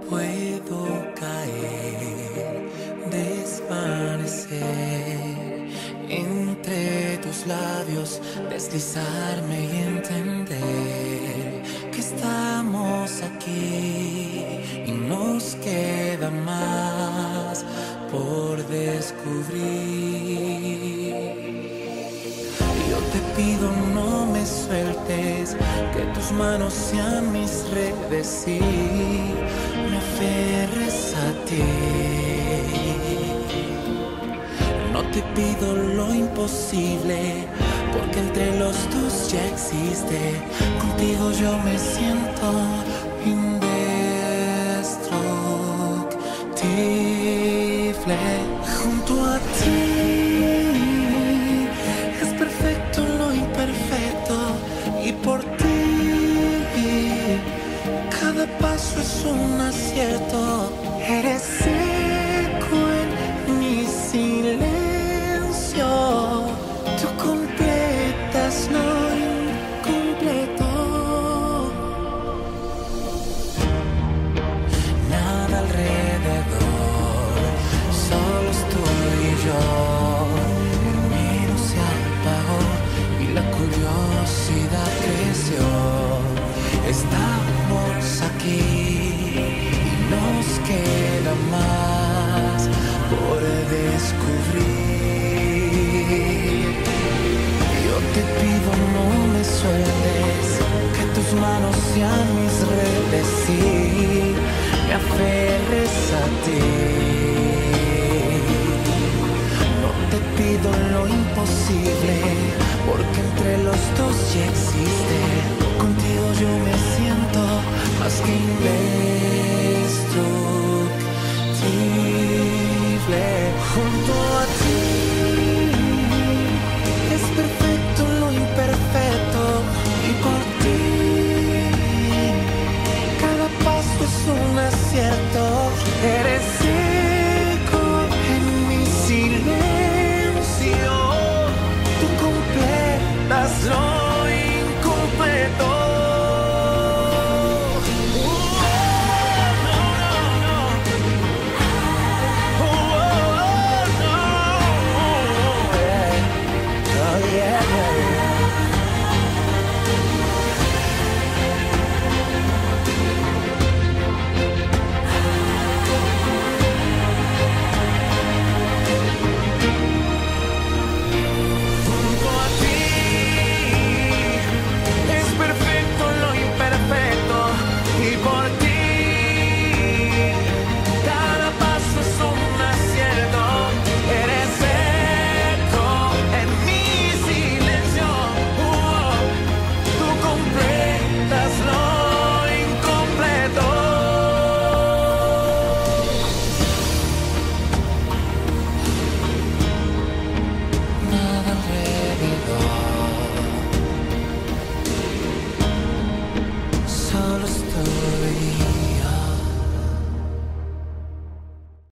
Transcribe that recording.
puedo caer, desvanecer entre tus labios, deslizarme y entender que estamos aquí y nos queda más por descubrir. Yo te pido no me sueltes, que tus manos sean mis redes y me aferres a ti. No te pido lo imposible, porque entre los dos ya existe. Contigo yo me siento indestructible. Junto a ti es perfecto lo imperfecto, y por ti cada paso es un acierto. Eres eco en mi silencio, tú completas lo incompleto. Nada alrededor, solo estoy yo. El miedo se apagó y la curiosidad creció. Estamos aquí y nos queda más por descubrir. Yo te pido no me sueltes, que tus manos sean mis redes y me aferres a ti. No te pido lo imposible,